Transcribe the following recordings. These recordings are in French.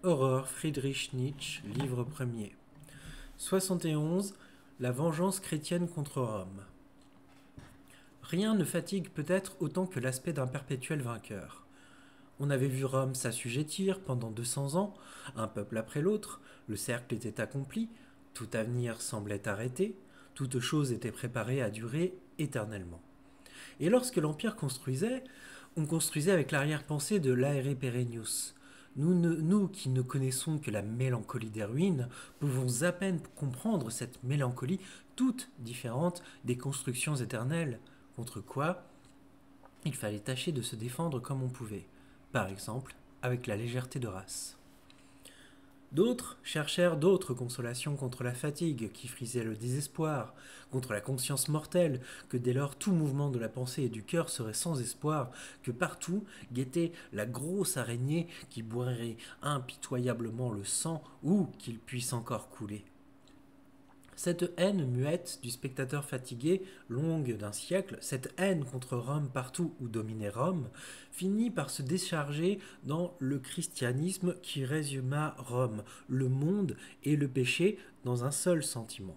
Horreur, Friedrich Nietzsche, livre premier. 71. La vengeance chrétienne contre Rome. Rien ne fatigue peut-être autant que l'aspect d'un perpétuel vainqueur. On avait vu Rome s'assujettir pendant 200 ans, un peuple après l'autre, le cercle était accompli, tout avenir semblait arrêté, toute chose était préparée à durer éternellement. Et lorsque l'Empire construisait, on construisait avec l'arrière-pensée de l'aere perennius. Nous qui ne connaissons que la mélancolie des ruines, pouvons à peine comprendre cette mélancolie toute différente des constructions éternelles, contre quoi il fallait tâcher de se défendre comme on pouvait, par exemple avec la légèreté de race. D'autres cherchèrent d'autres consolations contre la fatigue qui frisait le désespoir, contre la conscience mortelle, que dès lors tout mouvement de la pensée et du cœur serait sans espoir, que partout guettait la grosse araignée qui boirait impitoyablement le sang ou qu'il puisse encore couler. Cette haine muette du spectateur fatigué, longue d'un siècle, cette haine contre Rome partout où dominait Rome, finit par se décharger dans le christianisme qui résuma Rome, le monde et le péché dans un seul sentiment.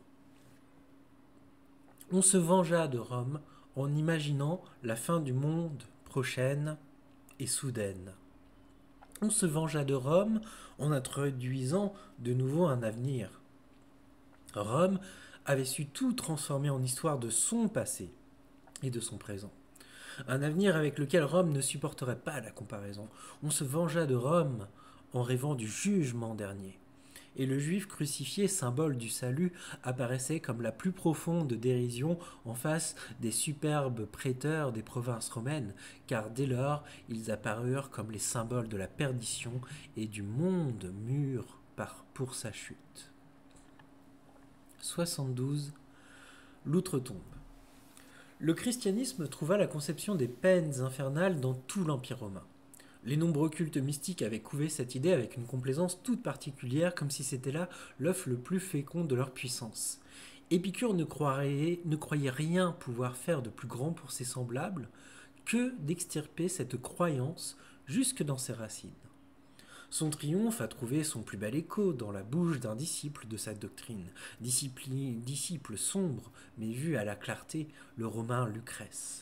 On se vengea de Rome en imaginant la fin du monde prochaine et soudaine. On se vengea de Rome en introduisant de nouveau un avenir. Rome avait su tout transformer en histoire de son passé et de son présent. Un avenir avec lequel Rome ne supporterait pas la comparaison. On se vengea de Rome en rêvant du jugement dernier. Et le juif crucifié, symbole du salut, apparaissait comme la plus profonde dérision en face des superbes préteurs des provinces romaines, car dès lors, ils apparurent comme les symboles de la perdition et du monde mûr pour sa chute. 72. L'outre-tombe. Le christianisme trouva la conception des peines infernales dans tout l'Empire romain. Les nombreux cultes mystiques avaient couvé cette idée avec une complaisance toute particulière, comme si c'était là l'œuf le plus fécond de leur puissance. Épicure ne croyait rien pouvoir faire de plus grand pour ses semblables que d'extirper cette croyance jusque dans ses racines. Son triomphe a trouvé son plus bel écho dans la bouche d'un disciple de sa doctrine, disciple sombre, mais vu à la clarté, le romain Lucrèce.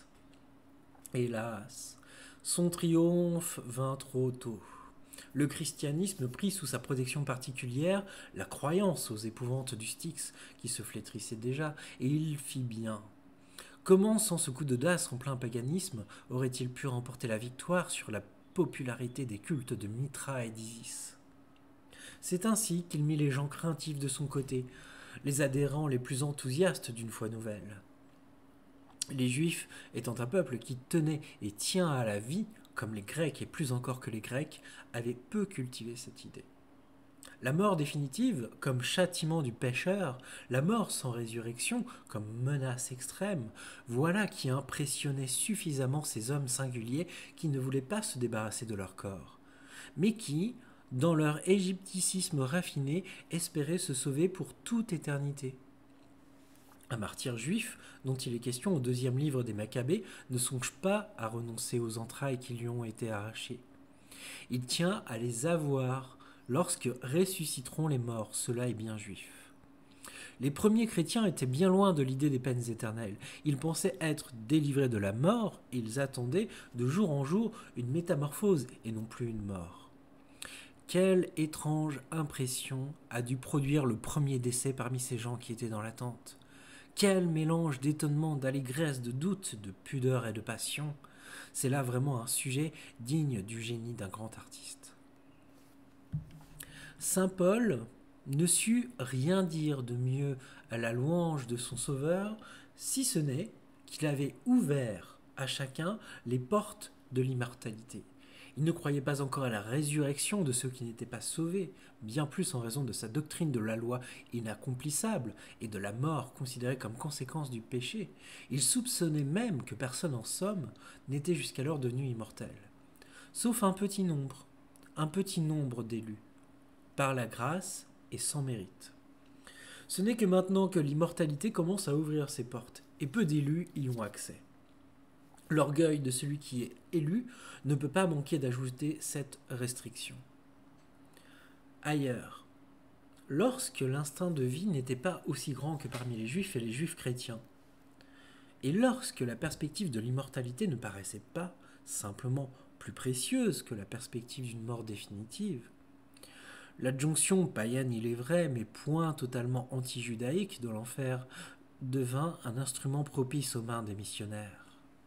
Hélas, son triomphe vint trop tôt. Le christianisme prit sous sa protection particulière la croyance aux épouvantes du Styx, qui se flétrissait déjà, et il fit bien. Comment, sans ce coup d'audace en plein paganisme, aurait-il pu remporter la victoire sur la popularité des cultes de Mithra et d'Isis? C'est ainsi qu'il mit les gens craintifs de son côté, les adhérents les plus enthousiastes d'une foi nouvelle. Les Juifs, étant un peuple qui tenait et tient à la vie, comme les Grecs et plus encore que les Grecs, avaient peu cultivé cette idée. La mort définitive, comme châtiment du pécheur, la mort sans résurrection, comme menace extrême, voilà qui impressionnait suffisamment ces hommes singuliers qui ne voulaient pas se débarrasser de leur corps, mais qui, dans leur égypticisme raffiné, espéraient se sauver pour toute éternité. Un martyr juif, dont il est question au 2e livre des Maccabées, ne songe pas à renoncer aux entrailles qui lui ont été arrachées. Il tient à les avoir lorsque ressusciteront les morts, cela est bien juif. Les premiers chrétiens étaient bien loin de l'idée des peines éternelles. Ils pensaient être délivrés de la mort, et ils attendaient de jour en jour une métamorphose et non plus une mort. Quelle étrange impression a dû produire le premier décès parmi ces gens qui étaient dans l'attente? Quel mélange d'étonnement, d'allégresse, de doute, de pudeur et de passion! C'est là vraiment un sujet digne du génie d'un grand artiste. Saint Paul ne sut rien dire de mieux à la louange de son Sauveur, si ce n'est qu'il avait ouvert à chacun les portes de l'immortalité. Il ne croyait pas encore à la résurrection de ceux qui n'étaient pas sauvés, bien plus en raison de sa doctrine de la loi inaccomplissable et de la mort considérée comme conséquence du péché. Il soupçonnait même que personne en somme n'était jusqu'alors devenu immortel. Sauf un petit nombre d'élus, par la grâce et sans mérite. Ce n'est que maintenant que l'immortalité commence à ouvrir ses portes, et peu d'élus y ont accès. L'orgueil de celui qui est élu ne peut pas manquer d'ajouter cette restriction. Ailleurs, lorsque l'instinct de vie n'était pas aussi grand que parmi les juifs et les juifs chrétiens, et lorsque la perspective de l'immortalité ne paraissait pas simplement plus précieuse que la perspective d'une mort définitive, l'adjonction païenne, il est vrai, mais point totalement anti-judaïque de l'enfer, devint un instrument propice aux mains des missionnaires.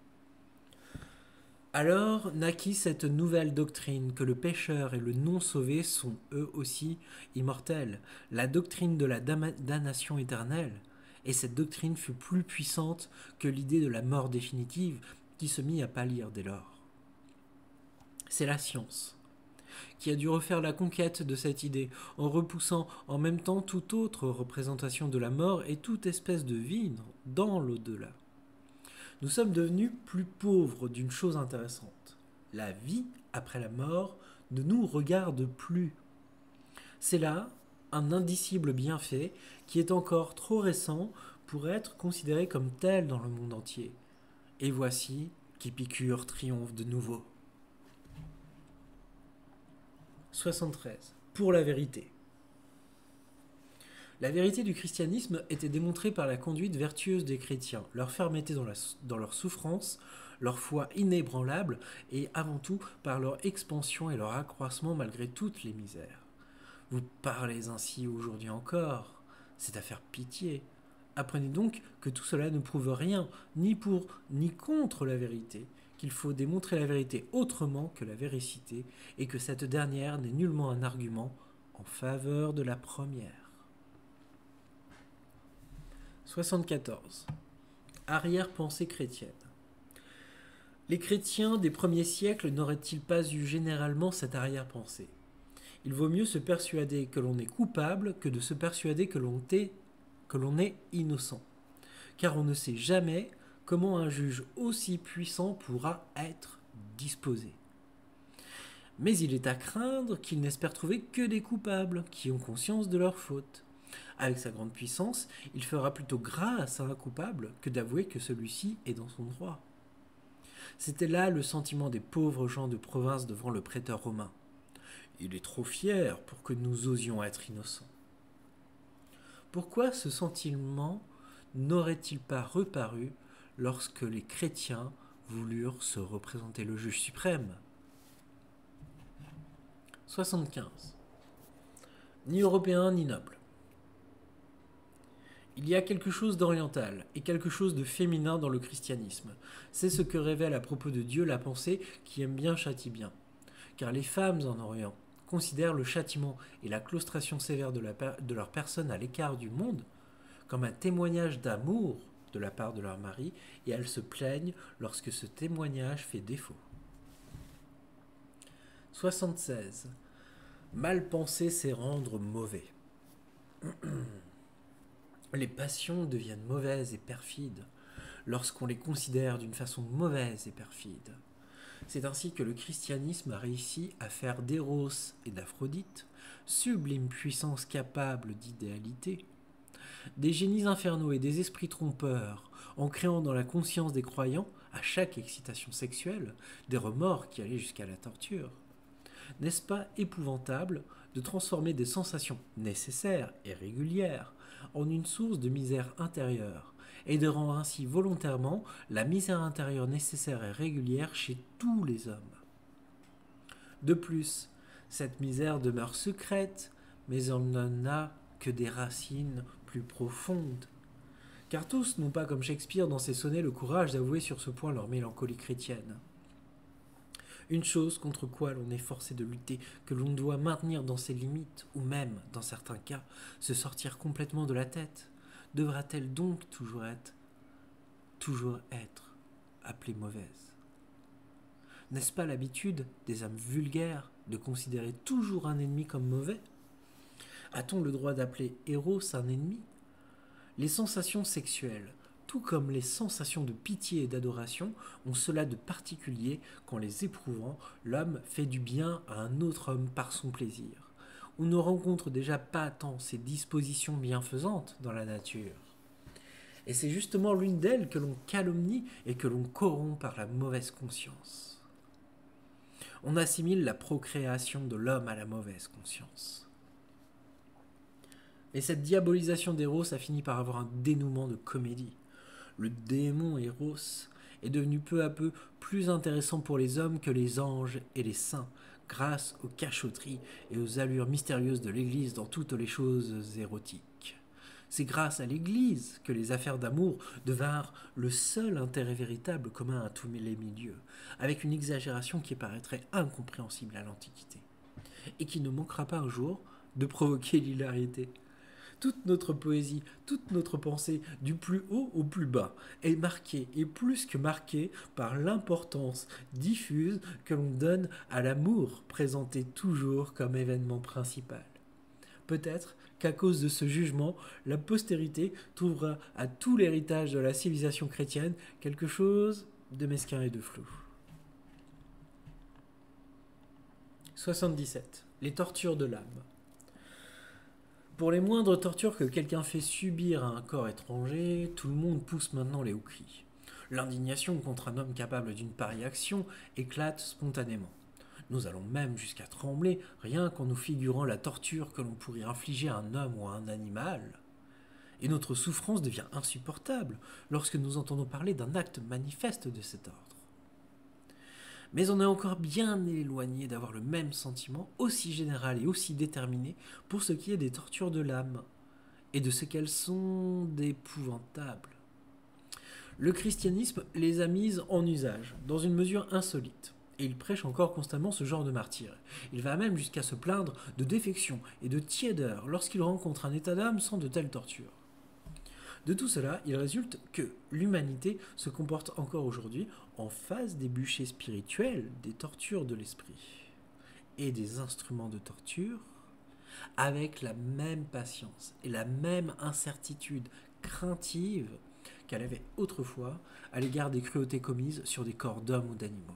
Alors naquit cette nouvelle doctrine que le pécheur et le non-sauvé sont eux aussi immortels, la doctrine de la damnation éternelle, et cette doctrine fut plus puissante que l'idée de la mort définitive qui se mit à pâlir dès lors. C'est la science qui a dû refaire la conquête de cette idée, en repoussant en même temps toute autre représentation de la mort et toute espèce de vie dans l'au-delà. Nous sommes devenus plus pauvres d'une chose intéressante. La vie après la mort ne nous regarde plus. C'est là un indicible bienfait qui est encore trop récent pour être considéré comme tel dans le monde entier. Et voici qu'Épicure triomphe de nouveau. 73. Pour la vérité. La vérité du christianisme était démontrée par la conduite vertueuse des chrétiens, leur fermeté dans leur souffrance, leur foi inébranlable et avant tout par leur expansion et leur accroissement malgré toutes les misères. Vous parlez ainsi aujourd'hui encore, c'est à faire pitié. Apprenez donc que tout cela ne prouve rien, ni pour ni contre la vérité, qu'il faut démontrer la vérité autrement que la véracité, et que cette dernière n'est nullement un argument en faveur de la première. 74. Arrière-pensée chrétienne. Les chrétiens des premiers siècles n'auraient-ils pas eu généralement cette arrière-pensée ? Il vaut mieux se persuader que l'on est coupable que de se persuader que l'on est innocent. Car on ne sait jamais comment un juge aussi puissant pourra être disposé. Mais il est à craindre qu'il n'espère trouver que des coupables qui ont conscience de leurs fautes. Avec sa grande puissance, il fera plutôt grâce à un coupable que d'avouer que celui-ci est dans son droit. C'était là le sentiment des pauvres gens de province devant le prêteur romain. Il est trop fier pour que nous osions être innocents. Pourquoi ce sentiment n'aurait-il pas reparu lorsque les chrétiens voulurent se représenter le juge suprême ? 75. Ni européen ni noble. Il y a quelque chose d'oriental et quelque chose de féminin dans le christianisme. C'est ce que révèle à propos de Dieu la pensée qui aime bien châtie bien. Car les femmes en Orient considèrent le châtiment et la claustration sévère de leur personne à l'écart du monde comme un témoignage d'amour de la part de leur mari, et elles se plaignent lorsque ce témoignage fait défaut. 76. Mal penser, c'est rendre mauvais. Les passions deviennent mauvaises et perfides lorsqu'on les considère d'une façon mauvaise et perfide. C'est ainsi que le christianisme a réussi à faire d'Éros et d'Aphrodite, sublimes puissances capables d'idéalité, des génies infernaux et des esprits trompeurs, en créant dans la conscience des croyants, à chaque excitation sexuelle, des remords qui allaient jusqu'à la torture. N'est-ce pas épouvantable de transformer des sensations nécessaires et régulières en une source de misère intérieure, et de rendre ainsi volontairement la misère intérieure nécessaire et régulière chez tous les hommes ? De plus, cette misère demeure secrète, mais elle n'en a que des racines plus profondes. Car tous n'ont pas, comme Shakespeare dans ses sonnets, le courage d'avouer sur ce point leur mélancolie chrétienne. Une chose contre quoi l'on est forcé de lutter, que l'on doit maintenir dans ses limites, ou même, dans certains cas, se sortir complètement de la tête, devra-t-elle donc toujours être appelée mauvaise ? N'est-ce pas l'habitude des âmes vulgaires de considérer toujours un ennemi comme mauvais ? A-t-on le droit d'appeler Éros un ennemi ? Les sensations sexuelles, tout comme les sensations de pitié et d'adoration, ont cela de particulier qu'en les éprouvant, l'homme fait du bien à un autre homme par son plaisir. On ne rencontre déjà pas tant ces dispositions bienfaisantes dans la nature. Et c'est justement l'une d'elles que l'on calomnie et que l'on corrompt par la mauvaise conscience. On assimile la procréation de l'homme à la mauvaise conscience. Et cette diabolisation d'Eros a fini par avoir un dénouement de comédie. Le démon Eros est devenu peu à peu plus intéressant pour les hommes que les anges et les saints, grâce aux cachotteries et aux allures mystérieuses de l'Église dans toutes les choses érotiques. C'est grâce à l'Église que les affaires d'amour devinrent le seul intérêt véritable commun à tous les milieux, avec une exagération qui paraîtrait incompréhensible à l'Antiquité, et qui ne manquera pas un jour de provoquer l'hilarité. Toute notre poésie, toute notre pensée, du plus haut au plus bas, est marquée, et plus que marquée, par l'importance diffuse que l'on donne à l'amour, présenté toujours comme événement principal. Peut-être qu'à cause de ce jugement, la postérité trouvera à tout l'héritage de la civilisation chrétienne quelque chose de mesquin et de flou. 77. Les tortures de l'âme. Pour les moindres tortures que quelqu'un fait subir à un corps étranger, tout le monde pousse maintenant les hauts cris. L'indignation contre un homme capable d'une pareille action éclate spontanément. Nous allons même jusqu'à trembler rien qu'en nous figurant la torture que l'on pourrait infliger à un homme ou à un animal. Et notre souffrance devient insupportable lorsque nous entendons parler d'un acte manifeste de cet ordre. Mais on est encore bien éloigné d'avoir le même sentiment, aussi général et aussi déterminé, pour ce qui est des tortures de l'âme, et de ce qu'elles sont d'épouvantables. Le christianisme les a mises en usage, dans une mesure insolite, et il prêche encore constamment ce genre de martyr. Il va même jusqu'à se plaindre de défection et de tiédeur lorsqu'il rencontre un état d'âme sans de telles tortures. De tout cela, il résulte que l'humanité se comporte encore aujourd'hui en face des bûchers spirituels, des tortures de l'esprit et des instruments de torture, avec la même patience et la même incertitude craintive qu'elle avait autrefois à l'égard des cruautés commises sur des corps d'hommes ou d'animaux.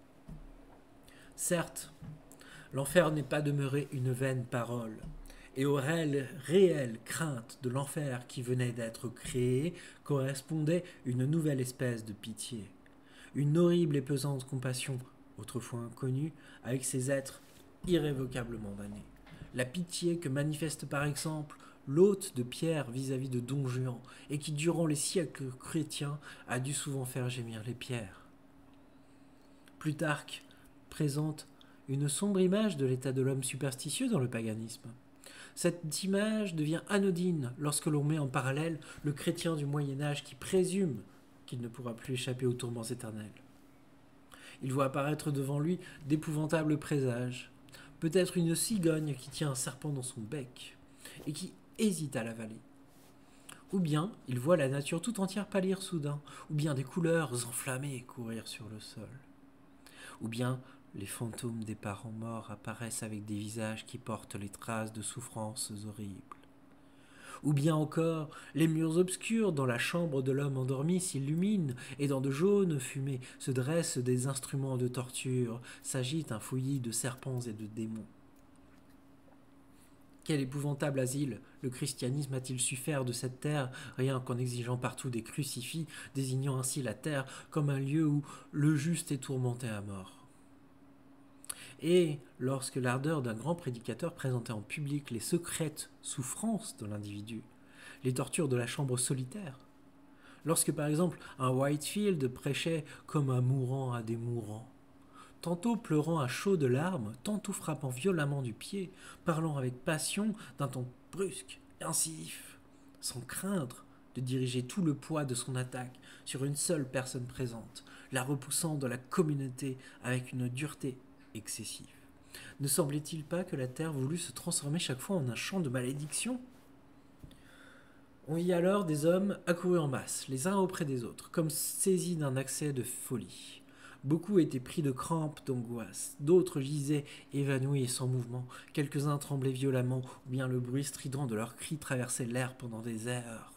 Certes, l'enfer n'est pas demeuré une vaine parole, et aux réelles craintes de l'enfer qui venait d'être créé correspondait une nouvelle espèce de pitié, une horrible et pesante compassion, autrefois inconnue, avec ces êtres irrévocablement damnés. La pitié que manifeste par exemple l'hôte de Pierre vis-à-vis de Don Juan, et qui durant les siècles chrétiens a dû souvent faire gémir les pierres. Plutarque présente une sombre image de l'état de l'homme superstitieux dans le paganisme. Cette image devient anodine lorsque l'on met en parallèle le chrétien du Moyen-Âge qui présume qu'il ne pourra plus échapper aux tourments éternels. Il voit apparaître devant lui d'épouvantables présages, peut-être une cigogne qui tient un serpent dans son bec et qui hésite à l'avaler. Ou bien il voit la nature tout entière pâlir soudain, ou bien des couleurs enflammées courir sur le sol. Ou bien les fantômes des parents morts apparaissent avec des visages qui portent les traces de souffrances horribles. Ou bien encore, les murs obscurs dans la chambre de l'homme endormi s'illuminent, et dans de jaunes fumées se dressent des instruments de torture, s'agite un fouillis de serpents et de démons. Quel épouvantable asile le christianisme a-t-il su faire de cette terre, rien qu'en exigeant partout des crucifix, désignant ainsi la terre comme un lieu où le juste est tourmenté à mort. Et lorsque l'ardeur d'un grand prédicateur présentait en public les secrètes souffrances de l'individu, les tortures de la chambre solitaire, lorsque par exemple un Whitefield prêchait comme un mourant à des mourants, tantôt pleurant à chaudes larmes, tantôt frappant violemment du pied, parlant avec passion d'un ton brusque et incisif, sans craindre de diriger tout le poids de son attaque sur une seule personne présente, la repoussant de la communauté avec une dureté excessive. Ne semblait-il pas que la terre voulut se transformer chaque fois en un champ de malédiction ? On vit alors des hommes accourus en masse, les uns auprès des autres, comme saisis d'un accès de folie. Beaucoup étaient pris de crampes, d'angoisse, d'autres gisaient évanouis et sans mouvement, quelques-uns tremblaient violemment, ou bien le bruit strident de leurs cris traversait l'air pendant des heures.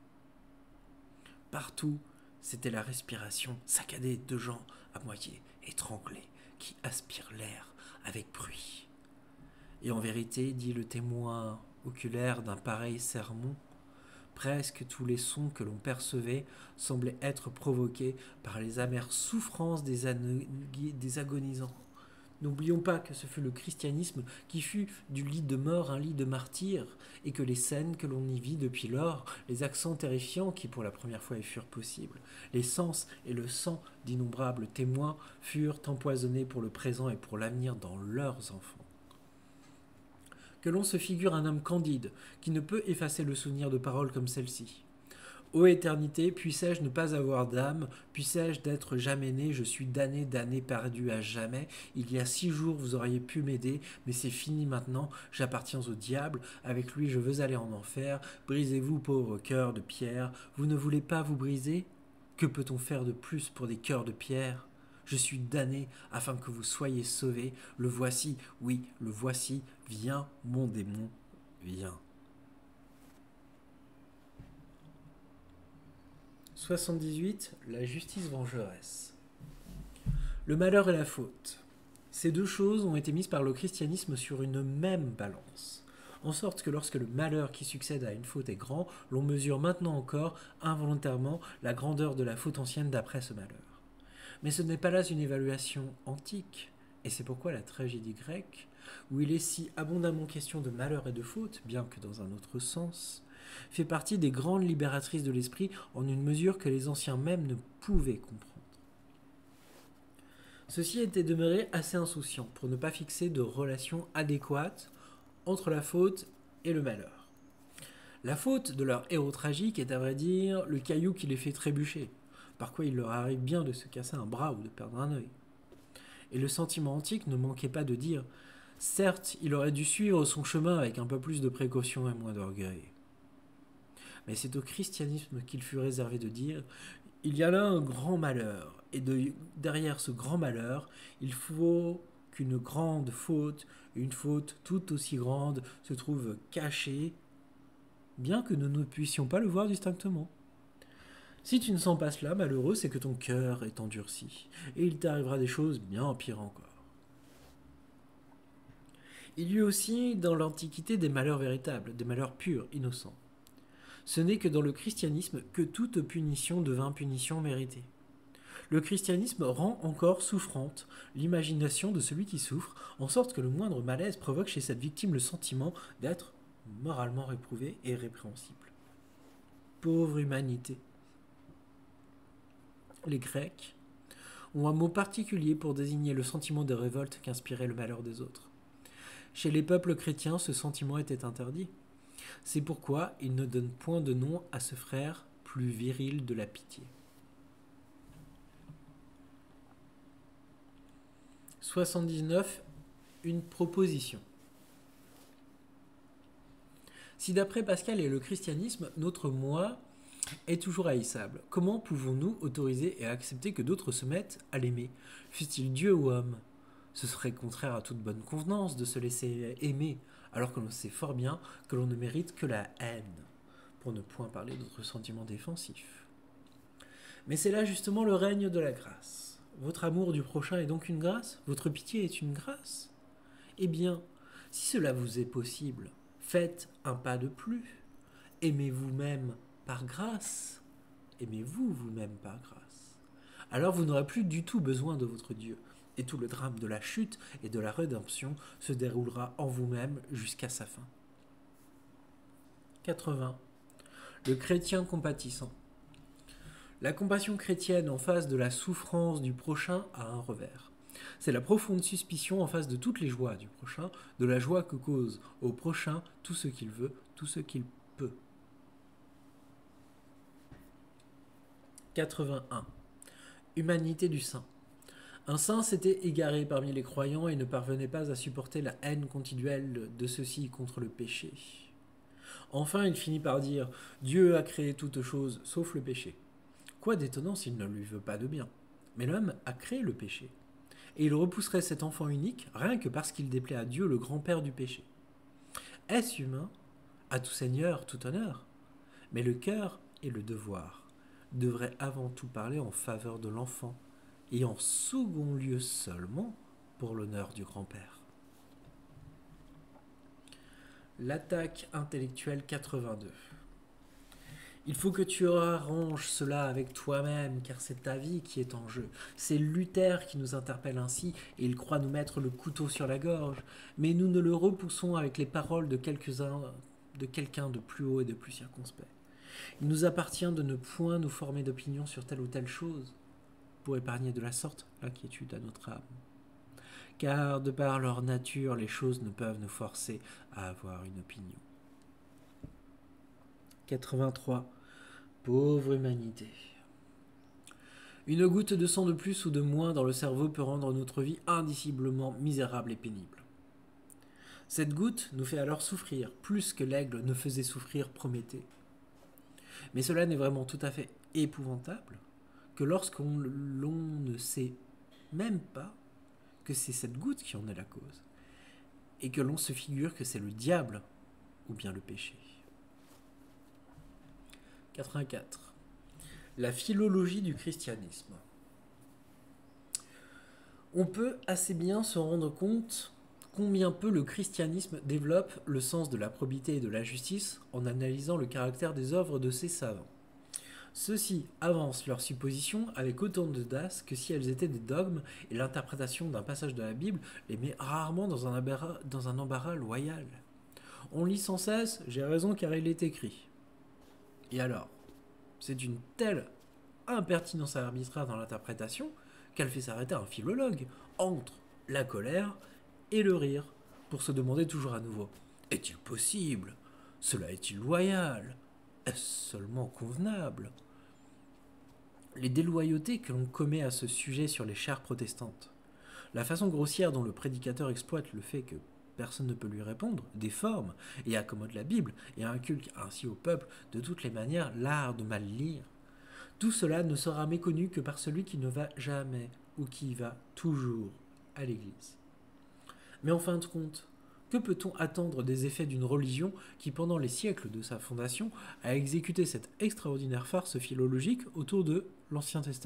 Partout, c'était la respiration saccadée de gens à moitié étranglés, qui aspirent l'air avec bruit. Et en vérité, dit le témoin oculaire d'un pareil sermon, presque tous les sons que l'on percevait semblaient être provoqués par les amères souffrances des agonisants, N'oublions pas que ce fut le christianisme qui fut du lit de mort un lit de martyr, et que les scènes que l'on y vit depuis lors, les accents terrifiants qui pour la première fois y furent possibles, les sens et le sang d'innombrables témoins furent empoisonnés pour le présent et pour l'avenir dans leurs enfants. Que l'on se figure un homme candide, qui ne peut effacer le souvenir de paroles comme celle-ci. Ô éternité, puissais-je ne pas avoir d'âme, puissais-je d'être jamais né, je suis damné, damné, perdu à jamais. Il y a 6 jours, vous auriez pu m'aider, mais c'est fini maintenant, j'appartiens au diable, avec lui je veux aller en enfer. Brisez-vous, pauvre cœur de pierre, vous ne voulez pas vous briser? Que peut-on faire de plus pour des cœurs de pierre? Je suis damné afin que vous soyez sauvés. Le voici, oui, le voici, viens, mon démon, viens. 78. La justice vengeresse. Le malheur et la faute. Ces deux choses ont été mises par le christianisme sur une même balance, en sorte que lorsque le malheur qui succède à une faute est grand, l'on mesure maintenant encore, involontairement, la grandeur de la faute ancienne d'après ce malheur. Mais ce n'est pas là une évaluation antique, et c'est pourquoi la tragédie grecque, où il est si abondamment question de malheur et de faute, bien que dans un autre sens, fait partie des grandes libératrices de l'esprit en une mesure que les anciens même ne pouvaient comprendre. Ceux-ci étaient demeurés assez insouciants pour ne pas fixer de relation adéquate entre la faute et le malheur. La faute de leur héros tragique est à vrai dire le caillou qui les fait trébucher, par quoi il leur arrive bien de se casser un bras ou de perdre un œil. Et le sentiment antique ne manquait pas de dire « Certes, il aurait dû suivre son chemin avec un peu plus de précaution et moins d'orgueil. » Mais c'est au christianisme qu'il fut réservé de dire « Il y a là un grand malheur, et derrière ce grand malheur, il faut qu'une grande faute, une faute tout aussi grande, se trouve cachée, bien que nous ne puissions pas le voir distinctement. Si tu ne sens pas cela, malheureux, c'est que ton cœur est endurci, et il t'arrivera des choses bien pires encore. » Il y eut aussi dans l'Antiquité des malheurs véritables, des malheurs purs, innocents. Ce n'est que dans le christianisme que toute punition devint punition méritée. Le christianisme rend encore souffrante l'imagination de celui qui souffre, en sorte que le moindre malaise provoque chez cette victime le sentiment d'être moralement réprouvé et répréhensible. Pauvre humanité. Les Grecs ont un mot particulier pour désigner le sentiment de révolte qu'inspirait le malheur des autres. Chez les peuples chrétiens, ce sentiment était interdit. C'est pourquoi ils ne donnent point de nom à ce frère plus viril de la pitié. 79. Une proposition. Si d'après Pascal et le christianisme, notre moi est toujours haïssable, comment pouvons-nous autoriser et accepter que d'autres se mettent à l'aimer, fût-il Dieu ou homme? Ce serait contraire à toute bonne convenance de se laisser aimer, alors que l'on sait fort bien que l'on ne mérite que la haine, pour ne point parler d'autres sentiments défensifs. Mais c'est là justement le règne de la grâce. Votre amour du prochain est donc une grâce? Votre pitié est une grâce? Eh bien, si cela vous est possible, faites un pas de plus. Aimez vous-même par grâce. Aimez-vous vous-même par grâce. Alors vous n'aurez plus du tout besoin de votre Dieu. Et tout le drame de la chute et de la rédemption se déroulera en vous-même jusqu'à sa fin. 80. Le chrétien compatissant. La compassion chrétienne en face de la souffrance du prochain a un revers. C'est la profonde suspicion en face de toutes les joies du prochain, de la joie que cause au prochain tout ce qu'il veut, tout ce qu'il peut. 81. Humanité du saint. Un saint s'était égaré parmi les croyants et ne parvenait pas à supporter la haine continuelle de ceux-ci contre le péché. Enfin, il finit par dire « Dieu a créé toutes choses sauf le péché ». Quoi d'étonnant s'il ne lui veut pas de bien. Mais l'homme a créé le péché. Et il repousserait cet enfant unique rien que parce qu'il déplaît à Dieu le grand-père du péché. Est-ce humain? À tout seigneur, tout honneur. Mais le cœur et le devoir devraient avant tout parler en faveur de l'enfant et en second lieu seulement pour l'honneur du grand-père. L'attaque intellectuelle 82. Il faut que tu arranges cela avec toi-même, car c'est ta vie qui est en jeu. C'est Luther qui nous interpelle ainsi, et il croit nous mettre le couteau sur la gorge, mais nous ne le repoussons avec les paroles de quelqu'un de plus haut et de plus circonspect. Il nous appartient de ne point nous former d'opinion sur telle ou telle chose, pour épargner de la sorte l'inquiétude à notre âme. Car de par leur nature, les choses ne peuvent nous forcer à avoir une opinion. 83. Pauvre humanité. Une goutte de sang de plus ou de moins dans le cerveau peut rendre notre vie indiciblement misérable et pénible. Cette goutte nous fait alors souffrir, plus que l'aigle ne faisait souffrir Prométhée. Mais cela n'est vraiment tout à fait épouvantable que lorsqu'on ne sait même pas que c'est cette goutte qui en est la cause, et que l'on se figure que c'est le diable ou bien le péché. 84. La philologie du christianisme. On peut assez bien se rendre compte combien peu le christianisme développe le sens de la probité et de la justice en analysant le caractère des œuvres de ses savants. Ceux-ci avancent leurs suppositions avec autant d'audace que si elles étaient des dogmes, et l'interprétation d'un passage de la Bible les met rarement dans un embarras loyal. On lit sans cesse « J'ai raison car il est écrit ». Et alors, c'est d'une telle impertinence arbitraire dans l'interprétation qu'elle fait s'arrêter un philologue entre la colère et le rire pour se demander toujours à nouveau « Est-il possible ? Cela est-il loyal ? Est-ce seulement convenable ?» Les déloyautés que l'on commet à ce sujet sur les chars protestantes, la façon grossière dont le prédicateur exploite le fait que personne ne peut lui répondre, déforme et accommode la Bible et inculque ainsi au peuple de toutes les manières l'art de mal lire, tout cela ne sera méconnu que par celui qui ne va jamais ou qui va toujours à l'Église. Mais en fin de compte, que peut-on attendre des effets d'une religion qui, pendant les siècles de sa fondation, a exécuté cette extraordinaire farce philologique autour de l'Ancien Testament ?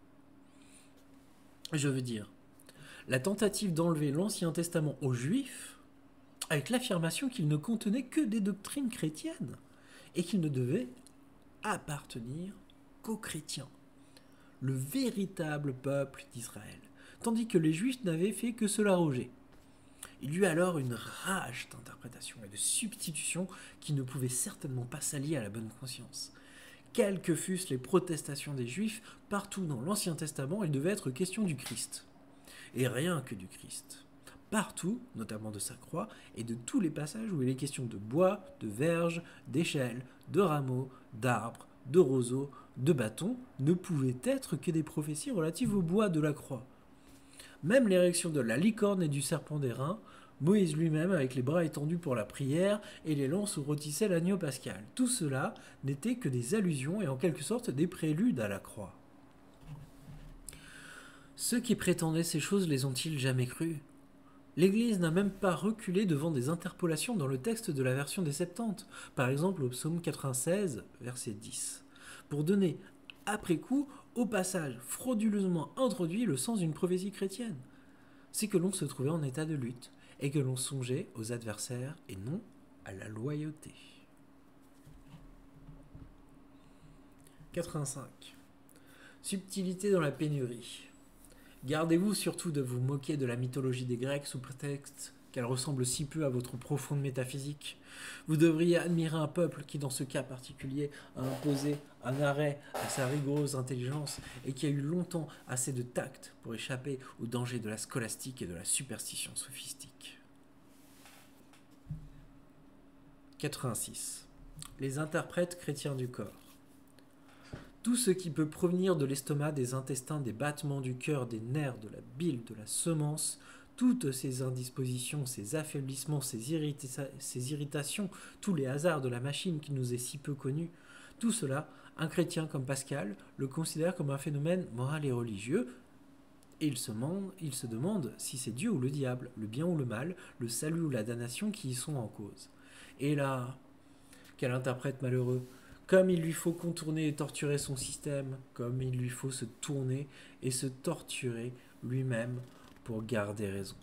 Je veux dire, la tentative d'enlever l'Ancien Testament aux Juifs, avec l'affirmation qu'il ne contenait que des doctrines chrétiennes, et qu'il ne devait appartenir qu'aux chrétiens, le véritable peuple d'Israël, tandis que les Juifs n'avaient fait que se l'arroger. Il y eut alors une rage d'interprétation et de substitution qui ne pouvait certainement pas s'allier à la bonne conscience. Quelles que fussent les protestations des Juifs, partout dans l'Ancien Testament, il devait être question du Christ. Et rien que du Christ. Partout, notamment de sa croix, et de tous les passages où il est question de bois, de verges, d'échelles, de rameaux, d'arbres, de roseaux, de bâtons, ne pouvaient être que des prophéties relatives au bois de la croix. Même l'érection de la licorne et du serpent d'airain, Moïse lui-même avec les bras étendus pour la prière et les lances où rôtissait l'agneau pascal. Tout cela n'était que des allusions et en quelque sorte des préludes à la croix. Ceux qui prétendaient ces choses les ont-ils jamais crues ? L'Église n'a même pas reculé devant des interpolations dans le texte de la version des Septante, par exemple au psaume 96, verset 10, pour donner, après coup, au passage frauduleusement introduit le sens d'une prophétie chrétienne. C'est que l'on se trouvait en état de lutte, et que l'on songeait aux adversaires et non à la loyauté. 85. Subtilité dans la pénurie. Gardez-vous surtout de vous moquer de la mythologie des Grecs sous prétexte qu'elle ressemble si peu à votre profonde métaphysique. Vous devriez admirer un peuple qui, dans ce cas particulier, a imposé un arrêt à sa rigoureuse intelligence et qui a eu longtemps assez de tact pour échapper aux dangers de la scolastique et de la superstition sophistique. 86. Les interprètes chrétiens du corps. Tout ce qui peut provenir de l'estomac, des intestins, des battements du cœur, des nerfs, de la bile, de la semence, toutes ces indispositions, ces affaiblissements, ces irritations, tous les hasards de la machine qui nous est si peu connue, tout cela, un chrétien comme Pascal le considère comme un phénomène moral et religieux, et il se demande si c'est Dieu ou le diable, le bien ou le mal, le salut ou la damnation qui y sont en cause. Et là, quel interprète malheureux! Comme il lui faut contourner et torturer son système, comme il lui faut se tourner et se torturer lui-même pour garder raison.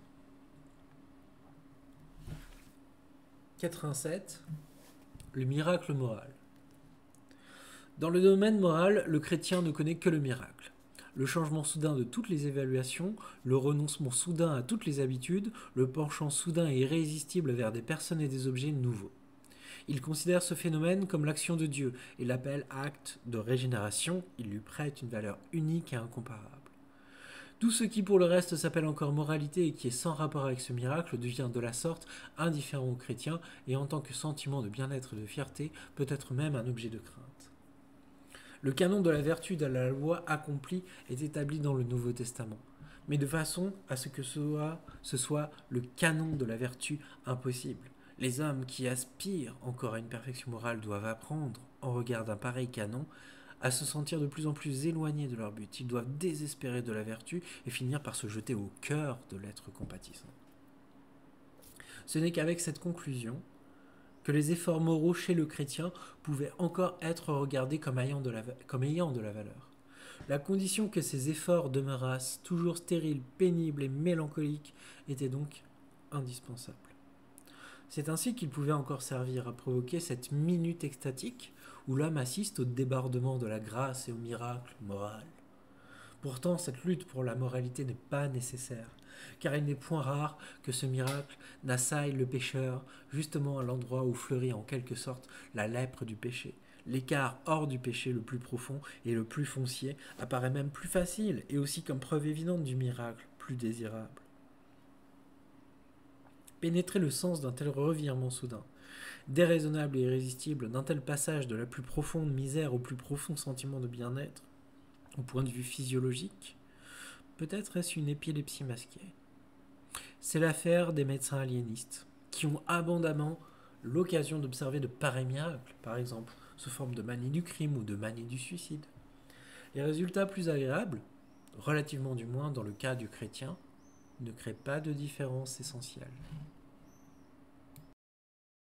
87. Le miracle moral. Dans le domaine moral, le chrétien ne connaît que le miracle. Le changement soudain de toutes les évaluations, le renoncement soudain à toutes les habitudes, le penchant soudain et irrésistible vers des personnes et des objets nouveaux. Il considère ce phénomène comme l'action de Dieu et l'appelle acte de régénération. Il lui prête une valeur unique et incomparable. Tout ce qui pour le reste s'appelle encore moralité et qui est sans rapport avec ce miracle devient de la sorte indifférent aux chrétiens et en tant que sentiment de bien-être et de fierté peut être même un objet de crainte. Le canon de la vertu de la loi accomplie est établi dans le Nouveau Testament, mais de façon à ce que ce soit le canon de la vertu impossible. Les hommes qui aspirent encore à une perfection morale doivent apprendre, en regard d'un pareil canon, à se sentir de plus en plus éloignés de leur but. Ils doivent désespérer de la vertu et finir par se jeter au cœur de l'être compatissant. Ce n'est qu'avec cette conclusion que les efforts moraux chez le chrétien pouvaient encore être regardés comme ayant de la valeur. La condition que ces efforts demeurassent toujours stériles, pénibles et mélancoliques était donc indispensable. C'est ainsi qu'il pouvait encore servir à provoquer cette minute extatique où l'homme assiste au débordement de la grâce et au miracle moral. Pourtant, cette lutte pour la moralité n'est pas nécessaire, car il n'est point rare que ce miracle n'assaille le pécheur justement à l'endroit où fleurit en quelque sorte la lèpre du péché. L'écart hors du péché le plus profond et le plus foncier apparaît même plus facile et aussi comme preuve évidente du miracle plus désirable. Pénétrer le sens d'un tel revirement soudain, déraisonnable et irrésistible, d'un tel passage de la plus profonde misère au plus profond sentiment de bien-être, au point de vue physiologique, peut-être est-ce une épilepsie masquée. C'est l'affaire des médecins aliénistes, qui ont abondamment l'occasion d'observer de pareils miracles, par exemple sous forme de manie du crime ou de manie du suicide. Les résultats plus agréables, relativement du moins dans le cas du chrétien, ne créent pas de différence essentielle.